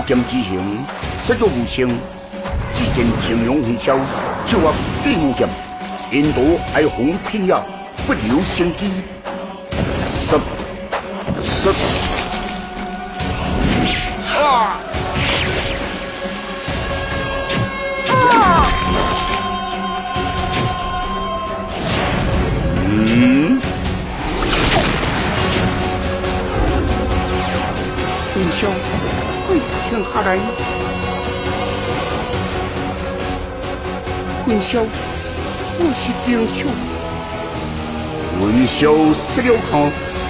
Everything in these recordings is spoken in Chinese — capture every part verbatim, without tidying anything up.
剑之行，杀戮无声，只见情容回销，手握碧无剑，引导哀鸿遍野，不留生机。杀杀啊！啊！嗯。 混淆，快停下来！混淆，我是丁秋。混淆死了他！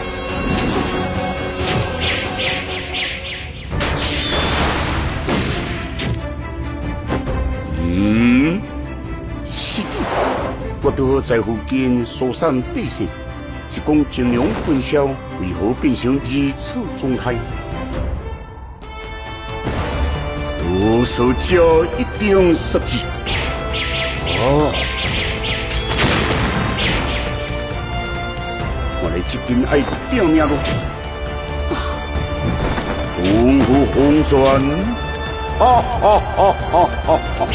嗯，是的，我都在附近疏散百姓，是讲金融混淆为何变成如此状态？ 多少家一定失职。哦，我来这边爱拼命咯。功夫红转，哈哈哈哈哈哈！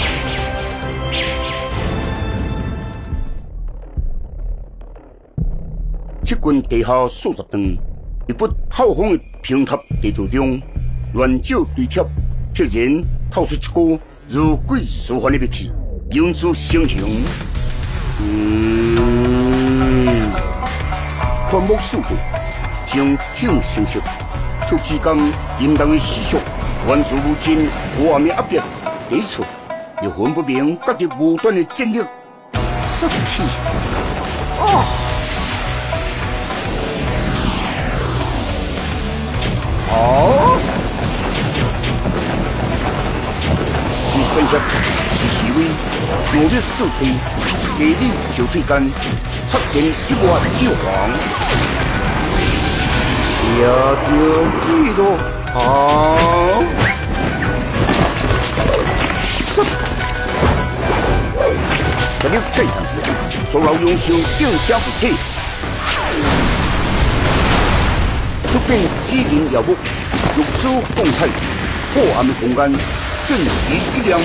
这群地下数十吨，一不透风的平塔地图中，乱照对贴。 突然透出一股如鬼似幻的秘气，引出成形。嗯，宽木四顾，精挺成色，突之间淫荡的思想，完全无尽画面压迫，抵触又分不明隔着无端的战力，杀气啊！哦。 瞬息是气味，若灭四吹，地理九吹干，插天一瓦一黄，也就几多好。这里最长，所有英雄定下不退，突变机灵妖木，玉珠共彩，破暗的空间。 顿时一亮，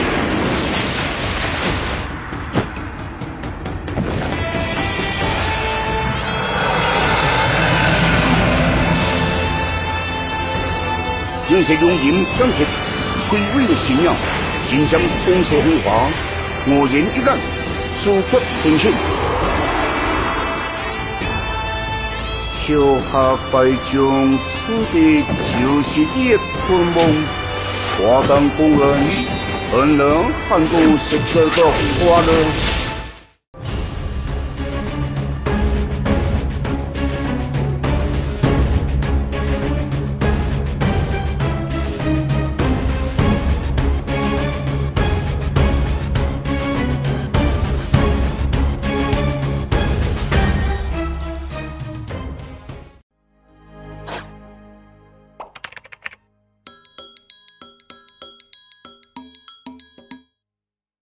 用是用银钢铁恢巍的信仰，真将光射风华，蓦然一眼，输出尽显。小下败将，此地就是你的困梦。 华灯公人，本人汉宫是这个花乐。